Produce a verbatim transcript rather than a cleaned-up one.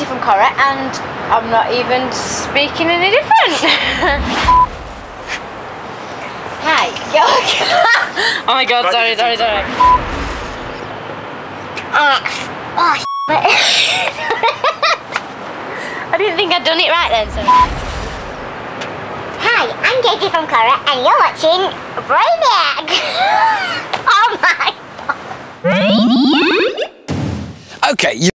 from Corrie, and I'm not even speaking any different. Hi. Oh my god, sorry, sorry, sorry. Oh, oh I didn't think I'd done it right then, sorry. Hi, I'm Katie from Corrie, and you're watching Brainiac. Oh my god. Okay, you